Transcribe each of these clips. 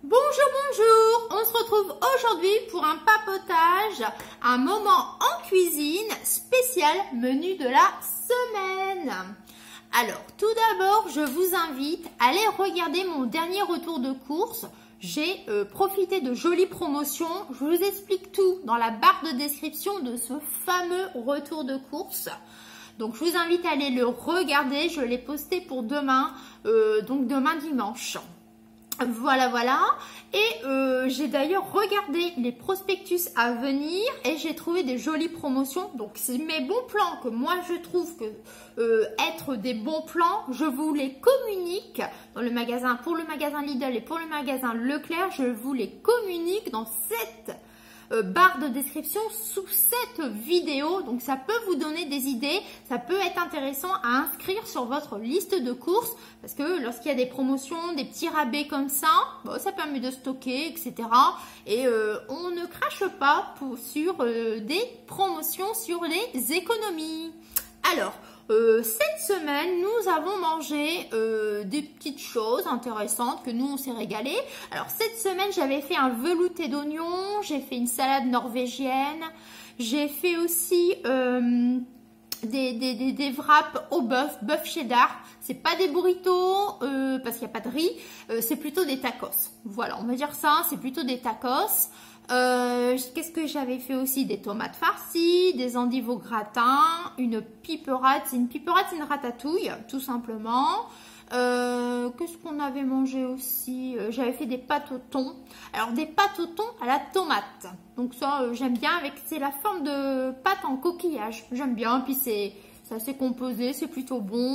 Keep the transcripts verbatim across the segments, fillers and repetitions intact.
Bonjour, bonjour. On se retrouve aujourd'hui pour un papotage, un moment en cuisine spécial menu de la semaine. Alors, tout d'abord, je vous invite à aller regarder mon dernier retour de course. J'ai euh, profité de jolies promotions. Je vous explique tout dans la barre de description de ce fameux retour de course. Donc, je vous invite à aller le regarder. Je l'ai posté pour demain, euh, donc demain dimanche. Voilà, voilà. Et euh, j'ai d'ailleurs regardé les prospectus à venir et j'ai trouvé des jolies promotions. Donc, c'est mes bons plans que moi, je trouve que euh, être des bons plans, je vous les communique dans le magasin, pour le magasin Lidl et pour le magasin Leclerc. Je vous les communique dans cette euh, barre de description sous cette vidéo. Donc, ça peut vous donner des idées. Ça peut être intéressant à inscrire sur votre liste de courses. Parce que lorsqu'il y a des promotions, des petits rabais comme ça, bon, ça permet de stocker, et cetera. Et euh, on ne crache pas pour, sur euh, des promotions, sur les économies. Alors, euh, cette semaine, nous avons mangé euh, des petites choses intéressantes que nous, on s'est régalé. Alors, cette semaine, j'avais fait un velouté d'oignons, j'ai fait une salade norvégienne, j'ai fait aussi... Euh, Des, des, des, des wraps au bœuf, bœuf cheddar. C'est pas des burritos euh, parce qu'il n'y a pas de riz, euh, c'est plutôt des tacos. Voilà, on va dire ça, c'est plutôt des tacos. Euh, Qu'est-ce que j'avais fait aussi? Des tomates farcies, des endives au gratin, une piperade. C'est une piperade, c'est une ratatouille, tout simplement. Euh, Qu'est-ce qu'on avait mangé aussi? euh, J'avais fait des pâtes au thon. Alors des pâtes au thon à la tomate. Donc ça euh, j'aime bien, avec c'est la forme de pâte en coquillage. J'aime bien, puis c'est assez composé, c'est plutôt bon.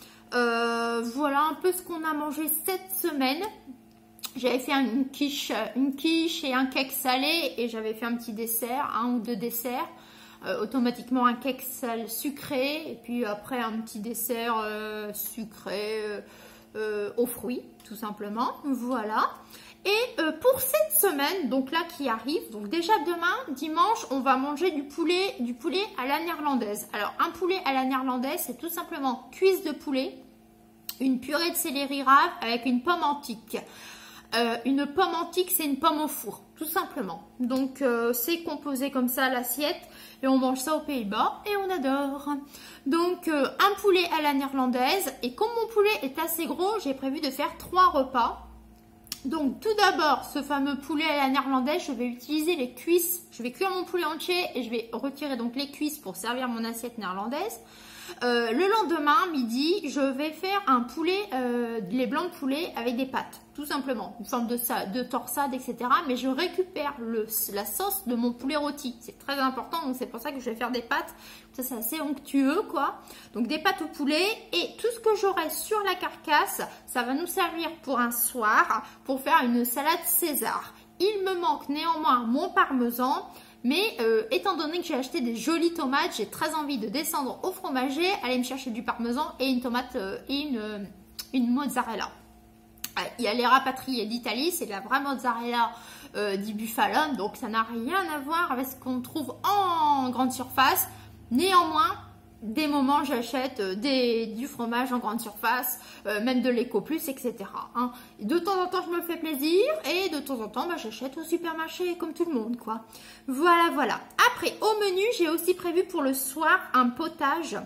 Euh, voilà un peu ce qu'on a mangé cette semaine. J'avais fait une quiche, une quiche et un cake salé et j'avais fait un petit dessert, un ou deux desserts. Euh, automatiquement un cake sale sucré et puis après un petit dessert euh, sucré euh, euh, aux fruits tout simplement. Voilà. Et euh, pour cette semaine, donc là qui arrive, donc déjà demain dimanche, on va manger du poulet, du poulet à la néerlandaise. Alors un poulet à la néerlandaise, c'est tout simplement cuisse de poulet, une purée de céleri rave avec une pomme antique. Euh, une pomme antique, c'est une pomme au four, tout simplement. Donc, euh, c'est composé comme ça à l'assiette et on mange ça aux Pays-Bas et on adore. Donc, euh, un poulet à la néerlandaise. Et comme mon poulet est assez gros, j'ai prévu de faire trois repas. Donc, tout d'abord, ce fameux poulet à la néerlandaise, je vais utiliser les cuisses. Je vais cuire mon poulet entier et je vais retirer donc les cuisses pour servir mon assiette néerlandaise. Euh, le lendemain, midi, je vais faire un poulet, euh, les blancs de poulet avec des pâtes, tout simplement, une forme de, de torsade, et cetera. Mais je récupère le, la sauce de mon poulet rôti, c'est très important, donc c'est pour ça que je vais faire des pâtes. Ça, c'est assez onctueux, quoi. Donc des pâtes au poulet et tout ce que j'aurai sur la carcasse, ça va nous servir pour un soir, pour faire une salade César. Il me manque néanmoins mon parmesan. Mais euh, étant donné que j'ai acheté des jolies tomates, j'ai très envie de descendre au fromager, aller me chercher du parmesan et une tomate euh, et une, euh, une mozzarella. Euh, il y a les rapatriés d'Italie, c'est de la vraie mozzarella euh, di Bufalone, donc ça n'a rien à voir avec ce qu'on trouve en grande surface. Néanmoins, des moments j'achète euh, du fromage en grande surface, euh, même de l'éco plus, et cetera. Hein. De temps en temps, je me fais plaisir et de temps en temps, bah, j'achète au supermarché comme tout le monde, quoi. Voilà, voilà. Après, au menu, j'ai aussi prévu pour le soir un potage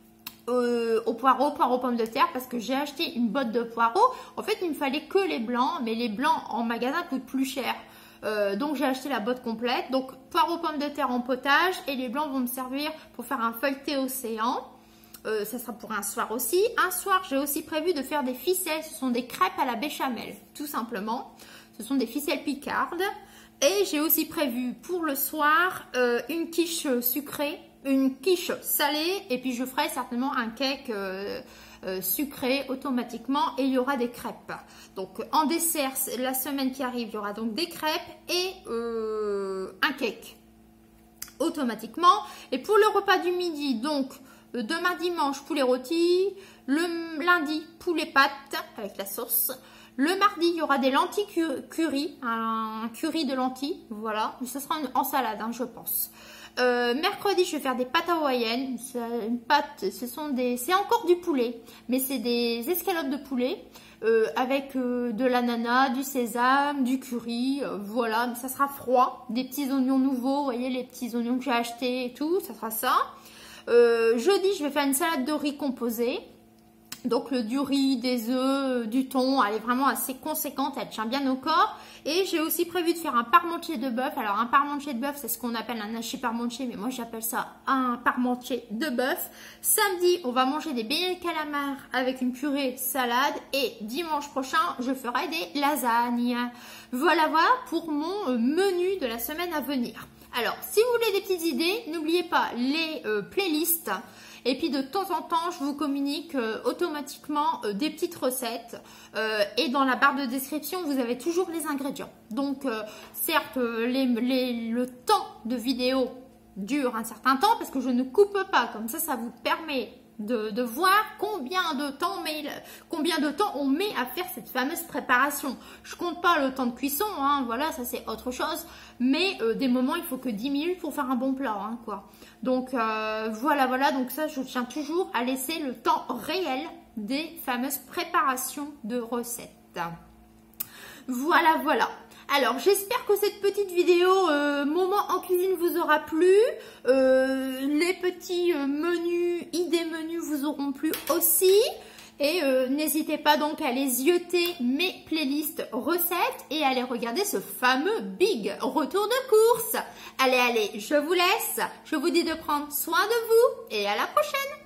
euh, au poireau, poireau pommes de terre, parce que j'ai acheté une botte de poireaux. En fait, il me fallait que les blancs, mais les blancs en magasin coûtent plus cher. Euh, donc j'ai acheté la botte complète. Donc poireaux pommes de terre en potage et les blancs vont me servir pour faire un feuilleté océan. Euh, ça sera pour un soir aussi. Un soir, j'ai aussi prévu de faire des ficelles. Ce sont des crêpes à la béchamel, tout simplement. Ce sont des ficelles picardes. Et j'ai aussi prévu pour le soir euh, une quiche sucrée, une quiche salée. Et puis je ferai certainement un cake euh, euh, sucré automatiquement. Et il y aura des crêpes. Donc en dessert, la semaine qui arrive, il y aura donc des crêpes et euh, un cake automatiquement. Et pour le repas du midi, donc demain dimanche, poulet rôti. Le lundi, poulet pâtes avec la sauce. Le mardi, il y aura des lentilles curry, un curry de lentilles, voilà. Mais ce sera en salade, hein, je pense. Euh, mercredi, je vais faire des pâtes hawaïennes. Une pâte, ce sont des, c'est encore du poulet, mais c'est des escalopes de poulet euh, avec euh, de l'ananas, du sésame, du curry. Euh, voilà, mais ça sera froid. Des petits oignons nouveaux, vous voyez les petits oignons que j'ai achetés et tout, ça sera ça. Euh, jeudi, je vais faire une salade de riz composée. Donc le du riz, des œufs, du thon, elle est vraiment assez conséquente, elle tient bien au corps. Et j'ai aussi prévu de faire un parmentier de bœuf. Alors un parmentier de bœuf, c'est ce qu'on appelle un hachis parmentier, mais moi j'appelle ça un parmentier de bœuf. Samedi, on va manger des beignets de calamar avec une purée salade. Et dimanche prochain, je ferai des lasagnes. Voilà, voilà pour mon menu de la semaine à venir. Alors, si vous voulez des petites idées, n'oubliez pas les euh, playlists. Et puis de temps en temps, je vous communique euh, automatiquement euh, des petites recettes. Euh, et dans la barre de description, vous avez toujours les ingrédients. Donc, euh, certes, les, les, le temps de vidéo dure un certain temps parce que je ne coupe pas. Comme ça, ça vous permet de, de voir combien de temps on met, combien de temps on met à faire cette fameuse préparation. Je compte pas le temps de cuisson, hein, voilà, ça c'est autre chose. Mais euh, des moments, il faut que dix minutes pour faire un bon plat, hein, quoi. Donc euh, voilà, voilà, donc ça, je tiens toujours à laisser le temps réel des fameuses préparations de recettes. Voilà, voilà. Alors, j'espère que cette petite vidéo euh, moment en cuisine vous aura plu. Euh, les petits euh, menus, idées menus vous auront plu aussi. Et euh, n'hésitez pas donc à aller zioter mes playlists recettes et à aller regarder ce fameux big retour de course. Allez, allez, je vous laisse. Je vous dis de prendre soin de vous et à la prochaine.